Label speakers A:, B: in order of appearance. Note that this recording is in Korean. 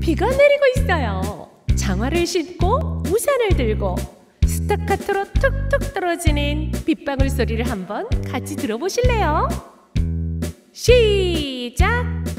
A: 비가 내리고 있어요. 장화를 신고 우산을 들고 스타카토로 툭툭 떨어지는 빗방울 소리를 한번 같이 들어보실래요? 시작!